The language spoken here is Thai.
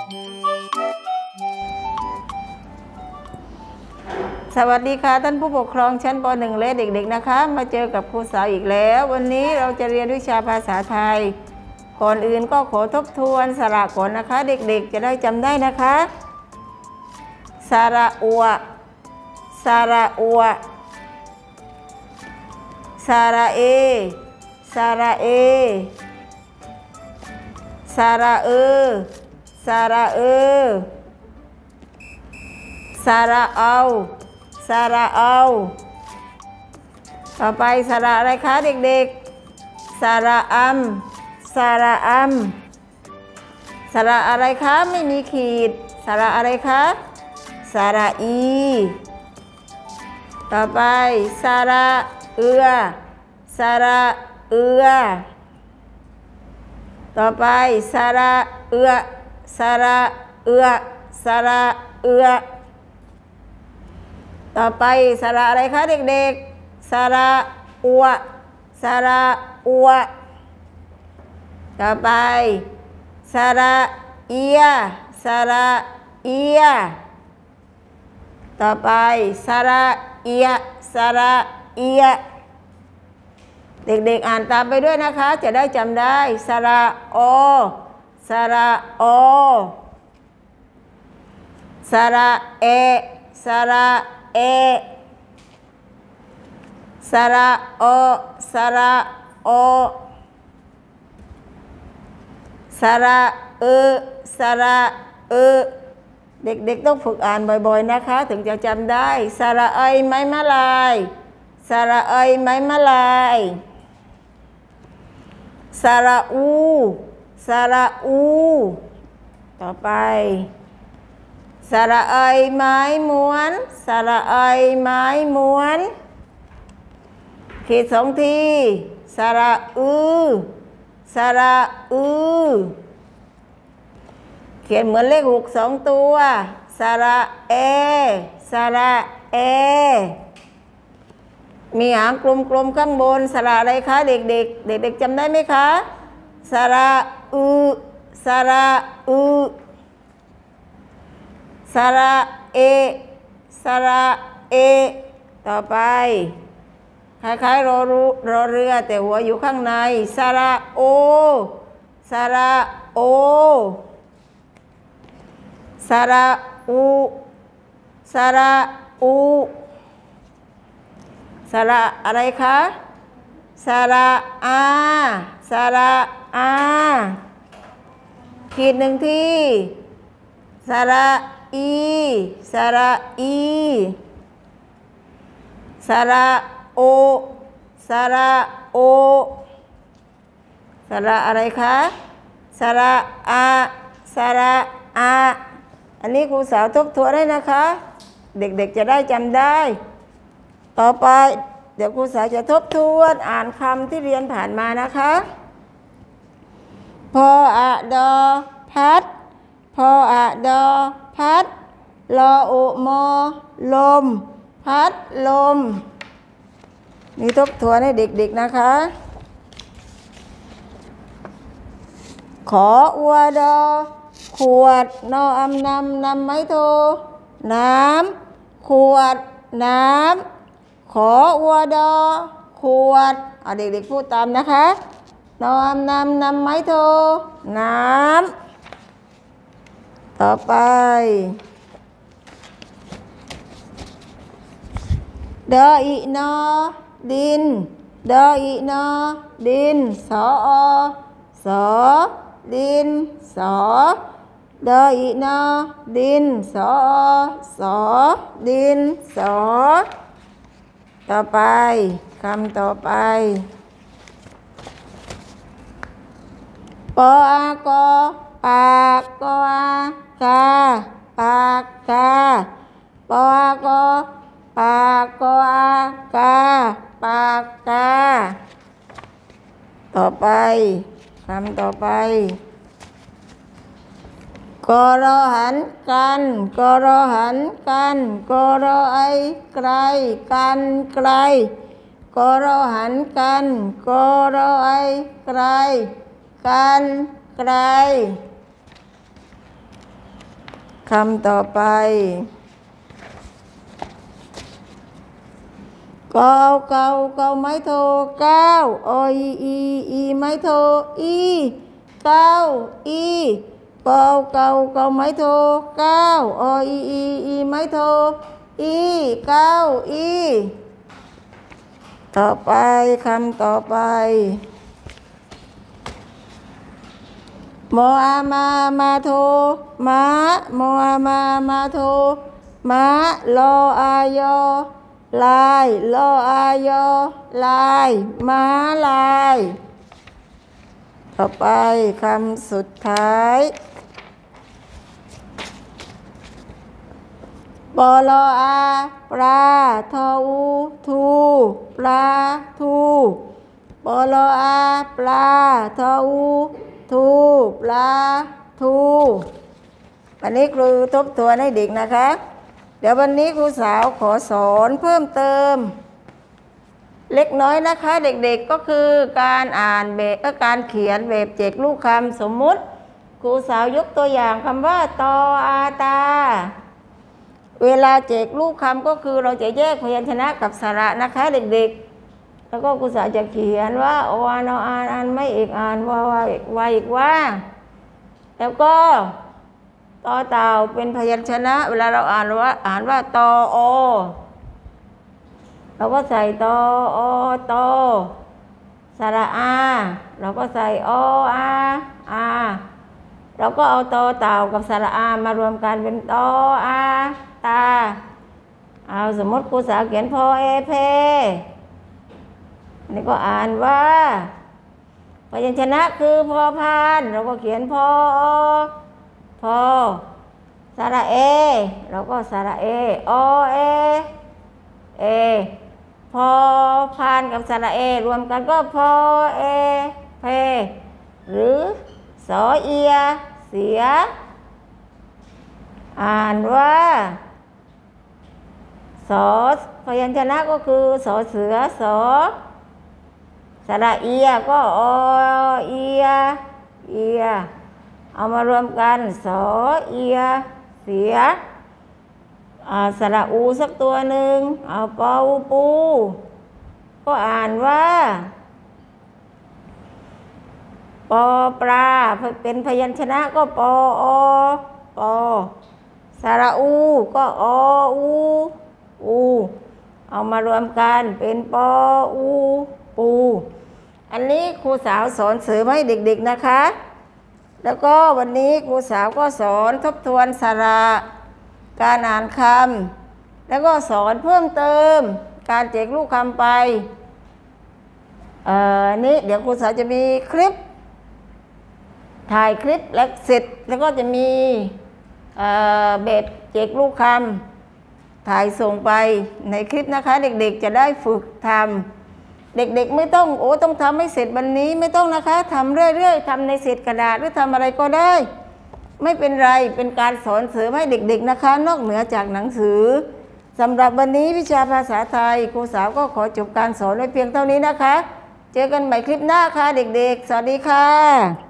สวัสดีค่ะท่านผู้ปกครองชั้นป .1 และเด็กๆนะคะมาเจอกับครูสาวอีกแล้ววันนี้เราจะเรียนวิชาภาษาไทยก่อนอื่นก็ขอทบทวนสระก่อนนะคะเด็กๆจะได้จำได้นะคะสระอัวสระอัวสระเอสระเอสระเอสระเอสระเอาสระเอาต่อไปสระอะไรคะเด็กๆสระอัมสระอัมสระอะไรคะไม่มีขีดสระอะไรคะสระอีต่อไปสระเอือสระเอือต่อไปสระเอือสระเอือสระเอือต่อไปสระอะไรคะเด็กๆสระอัวสระอัวต่อไปสระเอียสระเอียต่อไปสระเอียสระเอียเด็กๆอ่านตามไปด้วยนะคะจะได้จำได้สระโอสระโอสระเอสระเอสระโอสระโอสระเอสระเอเด็กๆต้องฝึกอ่านบ่อยๆนะคะถึงจะจำได้สระเอยไม้มะลายสระเอยไม้มะลายสระอูสระอูต่อไปสระเอยไม้ม้วนสระเอยไม้ม้วนขีดสองทีสระอือสระอือเขียนเหมือนเลข6 2 ตัวสระเอสระเอมีหางกลมๆข้างบนสระอะไรคะเด็กๆเด็กๆจำได้ไหมคะสระอือสระอือสระเอสระเอต่อไปคล้ายๆรอเรือแต่หัวอยู่ข้างในสระโอสระโอสระอูสระอูสระอะไรคะสระอาสระอาขีดหนึ่งที่สระอีสระอีสระโอสระโอสระอะไรคะสระอาสระอาอันนี้ครูสาวทบทวนให้นะคะเด็กๆจะได้จำได้ต่อไปเดี๋ยวครูสาวจะทบทวนอ่านคำที่เรียนผ่านมานะคะพออะดอพัดพออะดอพัดลออุโมลมพัดลมนี่ทบทวนให้เด็กๆนะคะขออัวดอขวดนออำนำไม้โทน้ำขวดน้ำขออัวดอขวดเอาเด็กๆพูดตามนะคะนออำนำไม้โทน้ำต่อไปดออีนอดินดออีนอดินสอสอดินสอดออีนอดินสอสอดินสอต่อไปคำต่อไปปออากอปากกออากาปากกาปออากอปากกออากาปากกาต่อไปคำต่อไปกอรอหันกันกอรอหันกันกอรอไอไกลกันไกลกอรอหันกันกอรอไอไกลกันไกล ขคำต่อไปเกาเกาเกาไม้โทเก้าออีไม้โทอีเก้าอีเกาเกาเกาไม้โทเก้าออีไม้โทอีเก้าอีต่อไปคำต่อไปมออามาโทม้ามออามาโทม้าลออายอลายลออายอลายม้าลายต่อไปคำสุดท้ายปลออาปลาทออูทูปลาทูปลออาปลาทออูทูปลาทูวันนี้ครูทบทวนให้เด็กนะคะเดี๋ยววันนี้ครูสาวขอสอนเพิ่มเติมเล็กน้อยนะคะเด็กๆก็คือการอ่านแบบการเขียนแบบเจกลูกคำสมมุติครูสาวยกตัวอย่างคำว่าตออาตาเวลาเจกลูกคำก็คือเราจะแยกพยัญชนะกับสระนะคะเด็กๆแล้วก็ครูสาวจะเขียนว่าอวานอานไม่เอกอ่านวาวาอีกว่าแล้วก็ต่อเต่าเป็นพยัญชนะเวลาเราอ่านว่าตอโอเราก็ใส่ตอโอโตสระอาเราก็ใส่ออาเราก็เอาตอเต่ากับสระอามารวมกันเป็นตออาตาเอาสมมติครูสาวเขียนพอเอเพนี่ก็อ่านว่าพยัญชนะคือพอพานเราก็เขียนพอสระเอเราก็สระเออเอพอพานกับสระเอรวมกันก็พอเอเพหรือสอเอียเสียอ่านว่าสอพยัญชนะก็คือสอเสือสอสระเอียก็อเอียเอามารวมกันสอเอียเสียสระอูสักตัวหนึ่งเอาปอปูก็อ่านว่าปอปลาเป็นพยัญชนะก็ปอปอสระอูก็ออูเอามารวมกันเป็นปออูปูอันนี้ครูสาวสอนเสริมให้เด็กๆนะคะแล้วก็วันนี้ครูสาวก็สอนทบทวนสระการอ่านคำแล้วก็สอนเพิ่มเติมการเจกลูกคำไปนี้เดี๋ยวครูสาวจะมีคลิปถ่ายคลิปแล้วเสร็จแล้วก็จะมีเบ็ดเจกลูกคำถ่ายส่งไปในคลิปนะคะเด็กๆจะได้ฝึกทำเด็กๆไม่ต้องต้องทำให้เสร็จวันนี้ไม่ต้องนะคะทำเรื่อยๆทำในเศษกระดาษหรือทำอะไรก็ได้ไม่เป็นไรเป็นการสอนเสริมให้เด็กๆนะคะนอกเหนือจากหนังสือสำหรับวันนี้วิชาภาษาไทยครูสาวก็ขอจบการสอนไว้เพียงเท่านี้นะคะเจอกันใหม่คลิปหน้าค่ะเด็กๆสวัสดีค่ะ